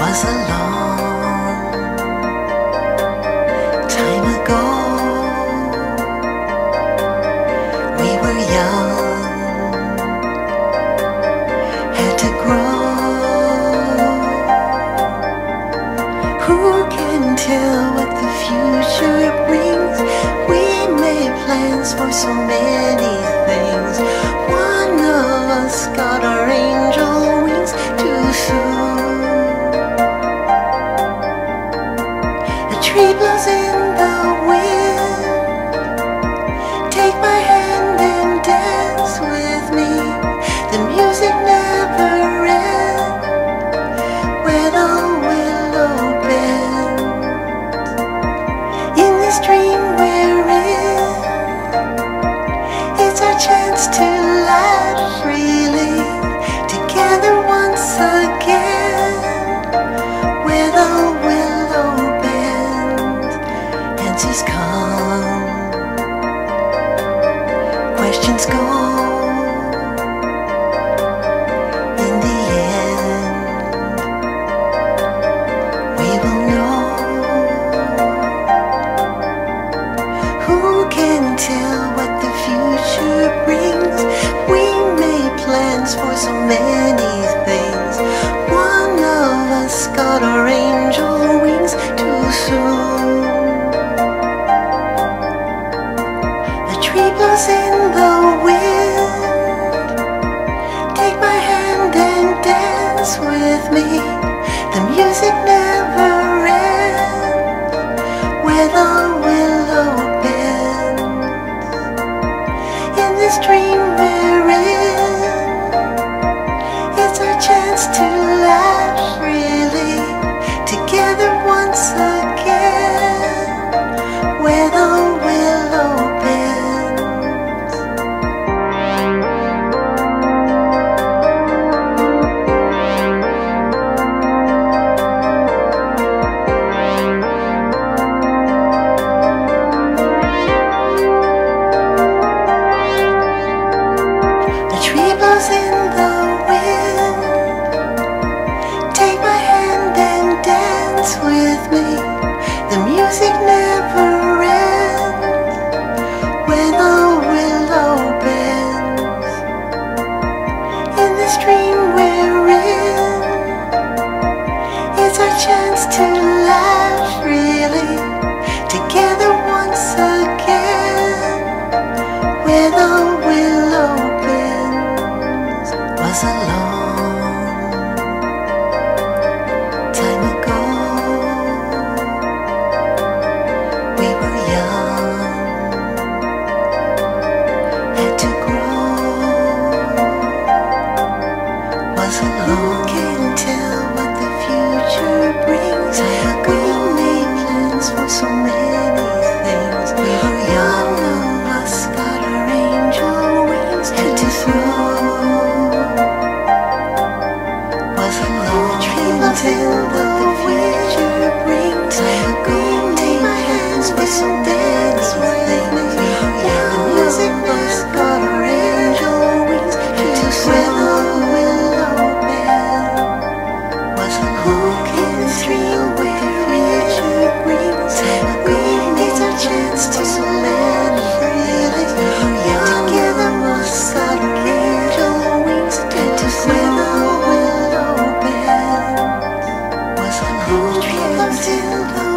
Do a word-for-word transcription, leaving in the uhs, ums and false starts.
was a long time ago. We were young, had to grow. Who can tell what the future brings? We made plans for so many things. One of us got our angel wings too soon. A tree blows in the wind. Take my hand and dance with me. The music never ends where the willow bends. In this dream we're in, it's our chance to laugh freely together once again. Where the willow bends, answers come, questions go. In the end, we will know. Who can tell what the future brings? We made plans for so many things. One of us got our angel wings too soon. A tree blows in the wind. Take my hand and dance with me. The music never ends where the willow bends. In this dream we're in, it's our chance to laugh freely together once again. Where the willow bends. The tree blows in the wind. Take my hand and dance with me. The music never ends where the willow bends. In this dream we're in, it's our chance to laugh freely together once again. Where the willow bends was a long time ago. We were young, had to grow. Was a long. Who can tell what the future brings? We made plans for so many things. We were young, none of us got our angel wings had to throw. Was a long tree until the future brings. We made plans for so many things. We were young, music was got our angel wings had to throw. Willow bend was a long dream where the future brings. We need our chance to land freely. Together once got our angel wings had to throw. Willow bend was a long dream until the